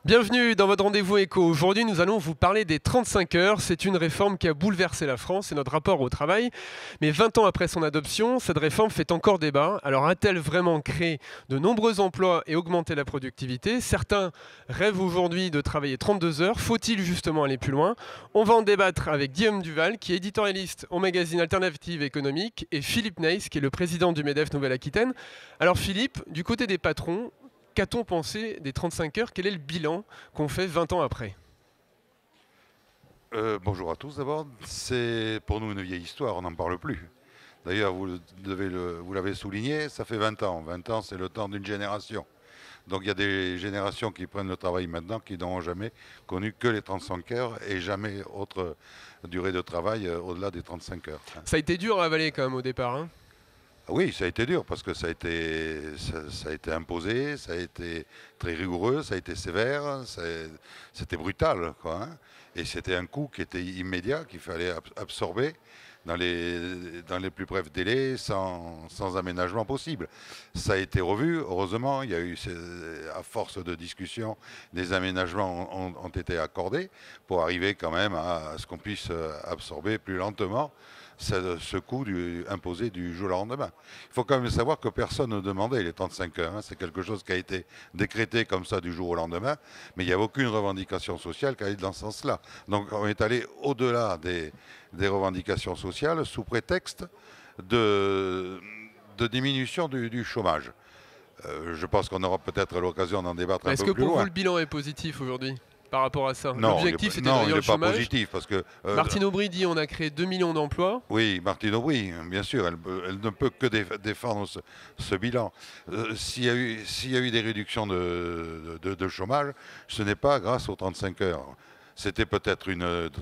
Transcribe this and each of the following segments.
Bienvenue dans votre rendez-vous éco. Aujourd'hui, nous allons vous parler des 35 heures. C'est une réforme qui a bouleversé la France et notre rapport au travail. Mais 20 ans après son adoption, cette réforme fait encore débat. Alors, a-t-elle vraiment créé de nombreux emplois et augmenté la productivité? Certains rêvent aujourd'hui de travailler 32 heures. Faut-il justement aller plus loin? On va en débattre avec Guillaume Duval, qui est éditorialiste au magazine Alternative économique, et Philippe Neyss, qui est le président du MEDEF Nouvelle-Aquitaine. Alors Philippe, du côté des patrons, qu'a-t-on pensé des 35 heures? Quel est le bilan qu'on fait 20 ans après? Bonjour à tous d'abord. C'est pour nous une vieille histoire, on n'en parle plus. D'ailleurs, vous l'avez souligné, ça fait 20 ans. 20 ans, c'est le temps d'une génération. Donc il y a des générations qui prennent le travail maintenant qui n'auront jamais connu que les 35 heures et jamais autre durée de travail au-delà des 35 heures. Ça a été dur à avaler quand même au départ, hein. Oui, ça a été dur parce que ça a été imposé, ça a été très rigoureux, ça a été sévère, c'était brutal, quoi, hein. Et c'était un coût qui était immédiat, qu'il fallait absorber dans les plus brefs délais, sans aménagement possible. Ça a été revu, heureusement, il y a eu, à force de discussion, des aménagements ont été accordés pour arriver quand même à ce qu'on puisse absorber plus lentement ce coût imposé du jour au lendemain. Il faut quand même savoir que personne ne demandait les 35 heures. Hein. C'est quelque chose qui a été décrété comme ça du jour au lendemain, mais il n'y a aucune revendication sociale qui allait dans ce sens-là. Donc on est allé au-delà des revendications sociales sous prétexte de diminution du chômage. Je pense qu'on aura peut-être l'occasion d'en débattre un peu plus loin. Est-ce que pour vous le bilan est positif aujourd'hui par rapport à ça? Non, l'objectif était de non, réduire il le n'est pas chômage. positif parce que Martine Aubry dit on a créé 2 millions d'emplois. Oui, Martine Aubry, bien sûr, elle ne peut que défendre ce bilan. S'il y a eu des réductions de chômage, ce n'est pas grâce aux 35 heures. C'était peut-être une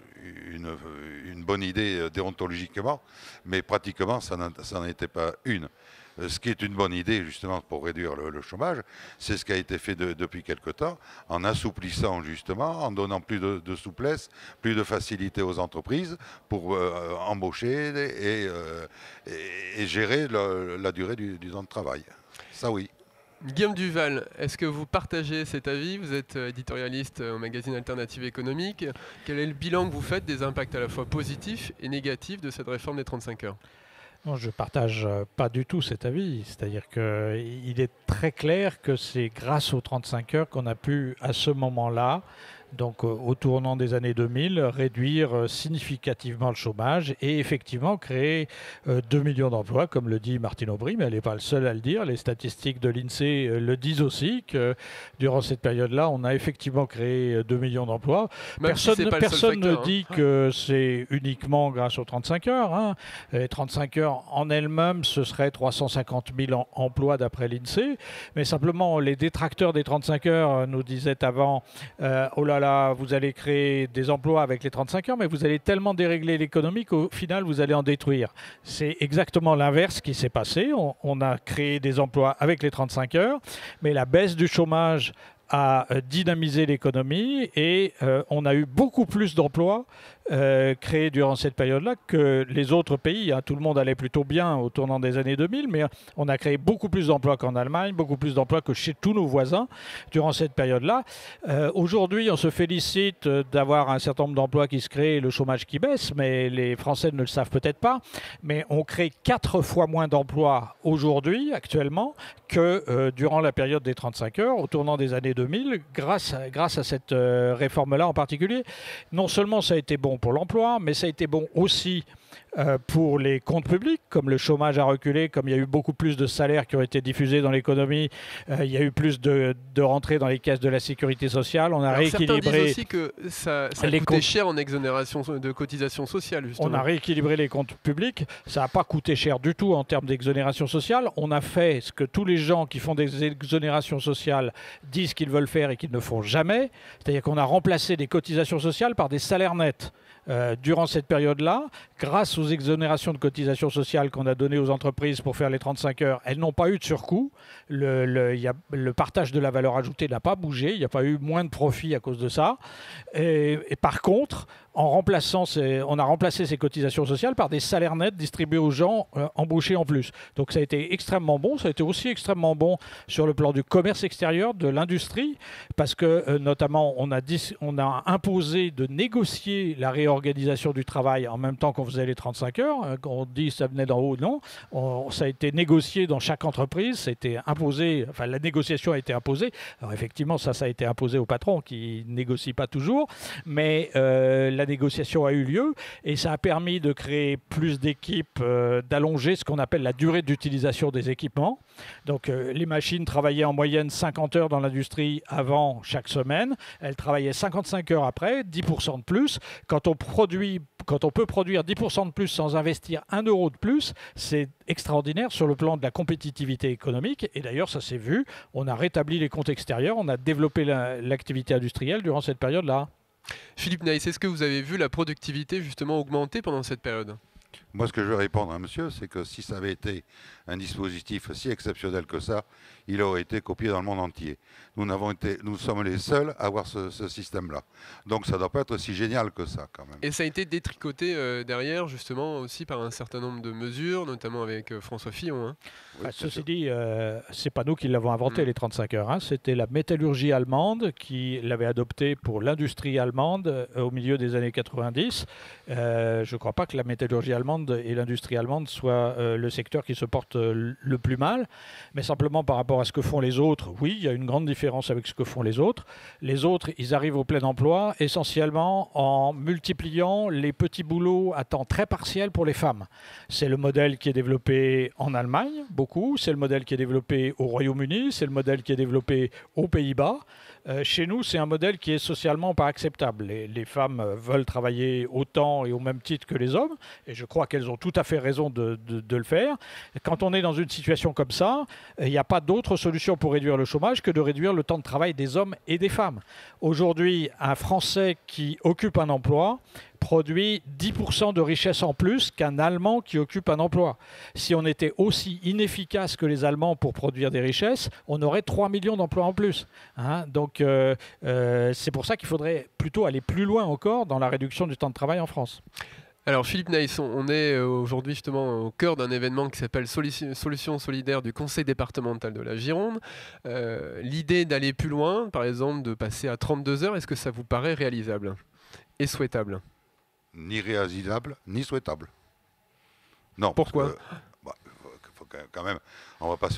bonne idée déontologiquement, mais pratiquement, ça n'en était pas une. Ce qui est une bonne idée, justement, pour réduire le chômage, c'est ce qui a été fait depuis quelque temps, en assouplissant, justement, en donnant plus de souplesse, plus de facilité aux entreprises pour embaucher et gérer la durée du temps de travail. Ça, oui. Guillaume Duval, est-ce que vous partagez cet avis? Vous êtes éditorialiste au magazine Alternative économique. Quel est le bilan que vous faites des impacts à la fois positifs et négatifs de cette réforme des 35 heures? Non, je ne partage pas du tout cet avis. C'est-à-dire qu'il est très clair que c'est grâce aux 35 heures qu'on a pu, à ce moment-là, donc au tournant des années 2000, réduire significativement le chômage et effectivement créer 2 millions d'emplois, comme le dit Martine Aubry, mais elle n'est pas le seul à le dire. Les statistiques de l'INSEE le disent aussi, que durant cette période-là, on a effectivement créé 2 millions d'emplois. Personne ne dit que c'est uniquement grâce aux 35 heures. Hein. Les 35 heures en elles-mêmes, ce serait 350 000 emplois d'après l'INSEE. Mais simplement, les détracteurs des 35 heures nous disaient avant, oh là là, vous allez créer des emplois avec les 35 heures, mais vous allez tellement dérégler l'économie qu'au final, vous allez en détruire. C'est exactement l'inverse qui s'est passé. On a créé des emplois avec les 35 heures, mais la baisse du chômage a dynamisé l'économie et on a eu beaucoup plus d'emplois créés durant cette période-là que les autres pays. Hein. Tout le monde allait plutôt bien au tournant des années 2000, mais on a créé beaucoup plus d'emplois qu'en Allemagne, beaucoup plus d'emplois que chez tous nos voisins durant cette période-là. Aujourd'hui, on se félicite d'avoir un certain nombre d'emplois qui se créent et le chômage qui baisse, mais les Français ne le savent peut-être pas. Mais on crée 4 fois moins d'emplois aujourd'hui, actuellement, que durant la période des 35 heures, au tournant des années 2000, grâce à cette réforme-là en particulier. Non seulement ça a été bon pour l'emploi, mais ça a été bon aussi pour les comptes publics, comme le chômage a reculé, comme il y a eu beaucoup plus de salaires qui ont été diffusés dans l'économie, il y a eu plus de rentrées dans les caisses de la sécurité sociale, on a rééquilibré... Certains disent aussi que ça coûtait cher en exonération de cotisations sociales, justement. On a rééquilibré les comptes publics, ça n'a pas coûté cher du tout en termes d'exonération sociale. On a fait ce que tous les gens qui font des exonérations sociales disent qu'ils veulent faire et qu'ils ne font jamais, c'est-à-dire qu'on a remplacé des cotisations sociales par des salaires nets. Durant cette période-là, grâce aux exonérations de cotisations sociales qu'on a données aux entreprises pour faire les 35 heures, elles n'ont pas eu de surcoût. Le partage de la valeur ajoutée n'a pas bougé. Il n'y a pas eu moins de profit à cause de ça. Et par contre, on a remplacé ces cotisations sociales par des salaires nets distribués aux gens embauchés en plus. Donc ça a été extrêmement bon. Ça a été aussi extrêmement bon sur le plan du commerce extérieur, de l'industrie, parce que notamment on a imposé de négocier la réorganisation du travail en même temps qu'on faisait les 35 heures. On dit ça venait d'en haut, non. Ça a été négocié dans chaque entreprise. Ça a été imposé, enfin la négociation a été imposée. Alors effectivement, ça a été imposé au patron qui négocie pas toujours, mais la négociation a eu lieu et ça a permis de créer plus d'équipes, d'allonger ce qu'on appelle la durée d'utilisation des équipements. Donc les machines travaillaient en moyenne 50 heures dans l'industrie avant chaque semaine. Elles travaillaient 55 heures après, 10% de plus. Quand on peut produire 10% de plus sans investir 1 euro de plus, c'est extraordinaire sur le plan de la compétitivité économique. Et d'ailleurs, ça s'est vu. On a rétabli les comptes extérieurs, on a développé l'activité industrielle durant cette période-là. Philippe Naïs, est-ce que vous avez vu la productivité justement augmenter pendant cette période ? Moi, ce que je veux répondre à monsieur, c'est que si ça avait été un dispositif si exceptionnel que ça, il aurait été copié dans le monde entier. Nous sommes les seuls à avoir ce système-là. Donc ça ne doit pas être si génial que ça, quand même. Et ça a été détricoté derrière, justement, aussi par un certain nombre de mesures, notamment avec François Fillon. Hein. Oui, ceci dit, c'est pas nous qui l'avons inventé, les 35 heures. Hein. C'était la métallurgie allemande qui l'avait adopté pour l'industrie allemande au milieu des années 90. Je ne crois pas que la métallurgie allemande et l'industrie allemande soient le secteur qui se porte le plus mal, mais simplement par rapport à ce que font les autres, oui, il y a une grande différence avec ce que font les autres. Les autres, ils arrivent au plein emploi essentiellement en multipliant les petits boulots à temps très partiel pour les femmes. C'est le modèle qui est développé en Allemagne, beaucoup. C'est le modèle qui est développé au Royaume-Uni. C'est le modèle qui est développé aux Pays-Bas. Chez nous, c'est un modèle qui est socialement pas acceptable. Les femmes veulent travailler autant et au même titre que les hommes, et je crois qu'elles ont tout à fait raison de le faire. Quand on est dans une situation comme ça, il n'y a pas d'autre solution pour réduire le chômage que de réduire le temps de travail des hommes et des femmes. Aujourd'hui, un Français qui occupe un emploi produit 10% de richesse en plus qu'un Allemand qui occupe un emploi. Si on était aussi inefficace que les Allemands pour produire des richesses, on aurait 3 millions d'emplois en plus. Hein, donc c'est pour ça qu'il faudrait plutôt aller plus loin encore dans la réduction du temps de travail en France. Alors Philippe Naïs, on est aujourd'hui justement au cœur d'un événement qui s'appelle Solutions solidaires du Conseil départemental de la Gironde. L'idée d'aller plus loin, par exemple de passer à 32 heures, est-ce que ça vous paraît réalisable et souhaitable ? Ni réalisable, ni souhaitable. Non. Pourquoi ? Faut quand même, on va pas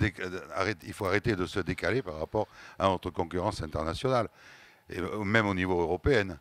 il faut arrêter de se décaler par rapport à notre concurrence internationale. Et même au niveau européen,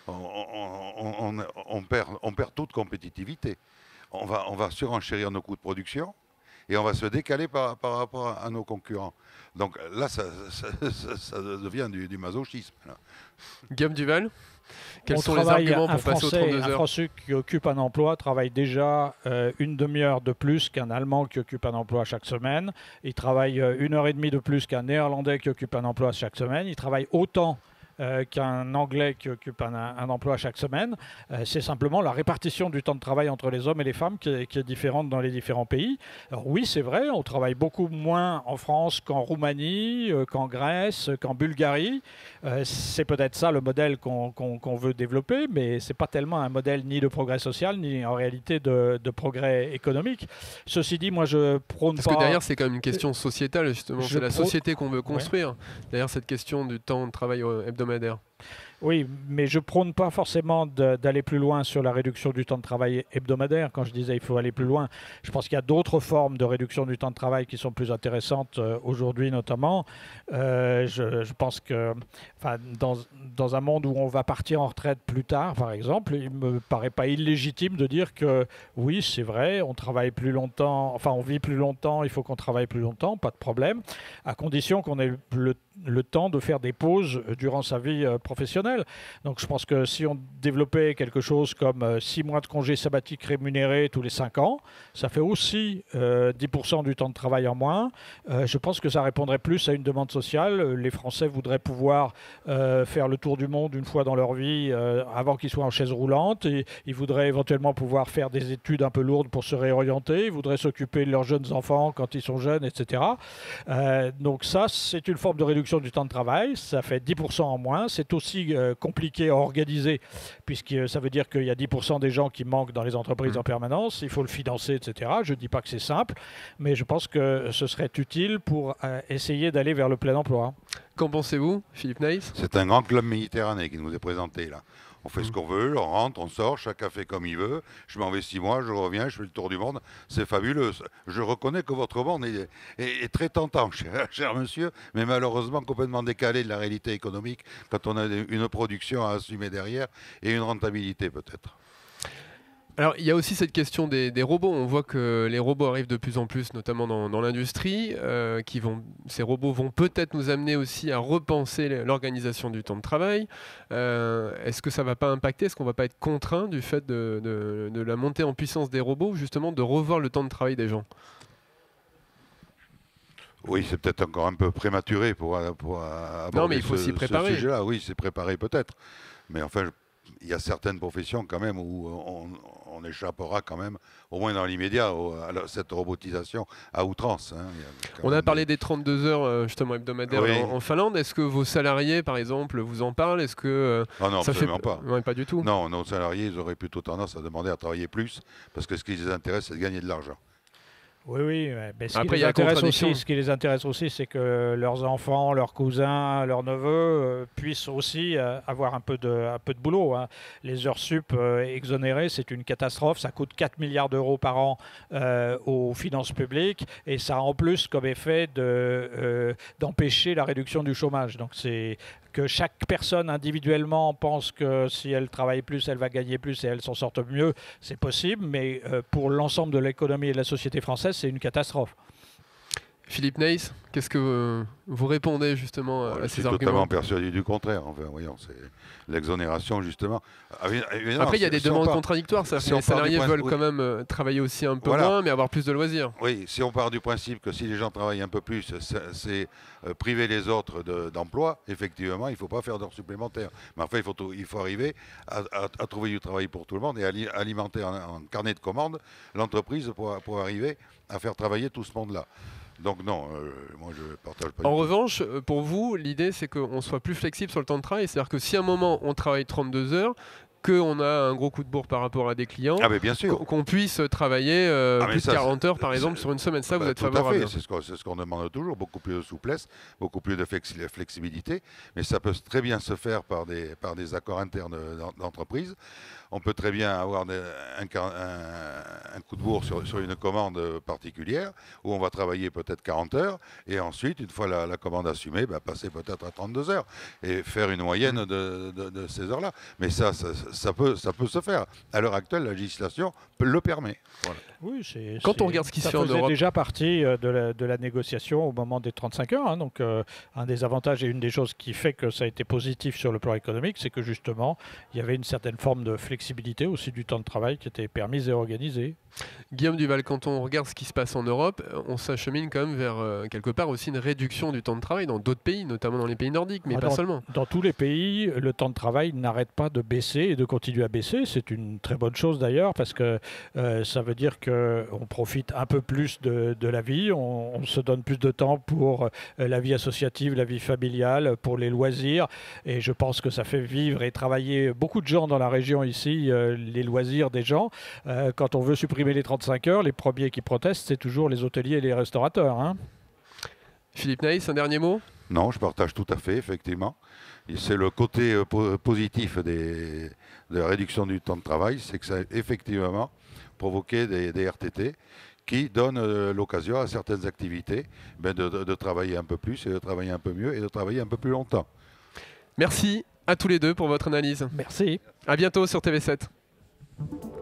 on perd toute compétitivité. On va surenchérir nos coûts de production et on va se décaler par rapport à nos concurrents. Donc là, ça devient du masochisme. Là. Guillaume Duval ? Quels sont les arguments pour passer aux 32 heures ? Un Français qui occupe un emploi travaille déjà une demi-heure de plus qu'un Allemand qui occupe un emploi chaque semaine. Il travaille 1h30 de plus qu'un Néerlandais qui occupe un emploi chaque semaine. Il travaille autant qu'un Anglais qui occupe un emploi chaque semaine. C'est simplement la répartition du temps de travail entre les hommes et les femmes qui est différente dans les différents pays. Alors oui, c'est vrai, on travaille beaucoup moins en France qu'en Roumanie, qu'en Grèce, qu'en Bulgarie. C'est peut-être ça le modèle qu'on veut développer, mais ce n'est pas tellement un modèle ni de progrès social, ni en réalité de progrès économique. Ceci dit, moi je prône pas... Parce que derrière, c'est quand même une question sociétale, justement. C'est la société qu'on veut construire. Ouais. Derrière cette question du temps de travail hebdomadaire. Oui, mais je prône pas forcément d'aller plus loin sur la réduction du temps de travail hebdomadaire. Quand je disais il faut aller plus loin, je pense qu'il y a d'autres formes de réduction du temps de travail qui sont plus intéressantes aujourd'hui notamment. Je pense que dans un monde où on va partir en retraite plus tard, par exemple, il me paraît pas illégitime de dire que oui, c'est vrai, on travaille plus longtemps, enfin on vit plus longtemps, il faut qu'on travaille plus longtemps, pas de problème, à condition qu'on ait le temps de faire des pauses durant sa vie professionnelle. Donc je pense que si on développait quelque chose comme 6 mois de congé sabbatique rémunéré tous les 5 ans, ça fait aussi 10% du temps de travail en moins. Je pense que ça répondrait plus à une demande sociale. Les Français voudraient pouvoir faire le tour du monde une fois dans leur vie avant qu'ils soient en chaise roulante. Et ils voudraient éventuellement pouvoir faire des études un peu lourdes pour se réorienter. Ils voudraient s'occuper de leurs jeunes enfants quand ils sont jeunes, etc. Donc ça, c'est une forme de réduction du temps de travail. Ça fait 10% en moins. C'est aussi compliqué à organiser, puisque ça veut dire qu'il y a 10% des gens qui manquent dans les entreprises en permanence, il faut le financer, etc. Je ne dis pas que c'est simple, mais je pense que ce serait utile pour essayer d'aller vers le plein emploi. Qu'en pensez-vous, Philippe Nys? C'est un grand club méditerranéen qui nous est présenté là. On fait ce qu'on veut, on rentre, on sort, chacun fait comme il veut. Je m'en vais 6 mois, je reviens, je fais le tour du monde. C'est fabuleux. Je reconnais que votre monde est très tentant, cher monsieur, mais malheureusement complètement décalé de la réalité économique quand on a une production à assumer derrière et une rentabilité peut-être. Alors, il y a aussi cette question des robots. On voit que les robots arrivent de plus en plus, notamment dans l'industrie. Ces robots vont peut-être nous amener aussi à repenser l'organisation du temps de travail. Est-ce que ça ne va pas impacter? Est-ce qu'on ne va pas être contraint du fait de la montée en puissance des robots, justement, de revoir le temps de travail des gens? Oui, c'est peut-être encore un peu prématuré pour aborder non, mais il faut s'y préparer. Ce sujet-là. Oui, c'est préparé peut-être. Mais enfin, il y a certaines professions quand même où on échappera quand même, au moins dans l'immédiat, à cette robotisation à outrance. Hein. On a parlé des 32 heures justement hebdomadaires en Finlande. Est-ce que vos salariés, par exemple, vous en parlent? Est-ce que non, ça absolument pas. Ouais, pas du tout. Non, nos salariés, ils auraient plutôt tendance à demander à travailler plus, parce que ce qui les intéresse, c'est de gagner de l'argent. Oui, mais Après, il y a ce qui les intéresse aussi, c'est que leurs enfants, leurs cousins, leurs neveux puissent aussi avoir un peu de boulot. Hein. Les heures sup exonérées, c'est une catastrophe. Ça coûte 4 milliards d'euros par an aux finances publiques et ça a en plus comme effet d'empêcher la réduction du chômage. Donc c'est que chaque personne individuellement pense que si elle travaille plus, elle va gagner plus et elle s'en sorte mieux, c'est possible, mais pour l'ensemble de l'économie et de la société française, c'est une catastrophe. Philippe Nys, qu'est-ce que vous répondez justement à ces arguments? Je suis totalement persuadé du contraire. Enfin, voyons, c'est l'exonération justement. Après, il y a des demandes contradictoires. Ça, les salariés veulent quand même travailler aussi un peu moins, mais avoir plus de loisirs. Oui, si on part du principe que si les gens travaillent un peu plus, c'est priver les autres d'emploi, effectivement, il ne faut pas faire d'heures supplémentaires. Mais enfin, il faut arriver à trouver du travail pour tout le monde et à alimenter en carnet de commandes l'entreprise pour arriver à faire travailler tout ce monde-là. Donc non, moi je partage pas. En revanche, pour vous, l'idée c'est qu'on soit plus flexible sur le temps de travail. C'est-à-dire que si à un moment on travaille 32 heures, qu'on a un gros coup de bourre par rapport à des clients, qu'on puisse travailler plus de 40 heures par exemple sur une semaine. Ça, vous êtes favorable? C'est ce qu'on demande toujours, beaucoup plus de souplesse, beaucoup plus de flexibilité. Mais ça peut très bien se faire par des accords internes d'entreprise. On peut très bien avoir un coup de bourre sur une commande particulière où on va travailler peut-être 40 heures et ensuite, une fois la commande assumée, passer peut-être à 32 heures et faire une moyenne de ces heures-là. Mais ça peut se faire. À l'heure actuelle, la législation le permet. Voilà. Oui, quand on regarde ce qui se fait en Europe, ça faisait déjà partie de la négociation au moment des 35 heures. Hein, donc, un des avantages et une des choses qui fait que ça a été positif sur le plan économique, c'est que justement, il y avait une certaine forme de flexibilité aussi du temps de travail qui était permise et organisée. Guillaume Duval, quand on regarde ce qui se passe en Europe, on s'achemine quand même vers quelque part aussi une réduction du temps de travail dans d'autres pays, notamment dans les pays nordiques, mais pas seulement. Dans tous les pays, le temps de travail n'arrête pas de baisser et de continuer à baisser. C'est une très bonne chose d'ailleurs parce que ça veut dire qu'on profite un peu plus de la vie, on se donne plus de temps pour la vie associative, la vie familiale, pour les loisirs. Et je pense que ça fait vivre et travailler beaucoup de gens dans la région ici, les loisirs des gens. Quand on veut supprimer les 35 heures, les premiers qui protestent, c'est toujours les hôteliers et les restaurateurs. Hein. Philippe Nys, un dernier mot? Non, je partage tout à fait, effectivement. C'est le côté positif de la réduction du temps de travail, c'est que ça a effectivement provoqué des RTT qui donnent l'occasion à certaines activités de travailler un peu plus et de travailler un peu mieux et de travailler un peu plus longtemps. Merci à tous les deux pour votre analyse. Merci. À bientôt sur TV7.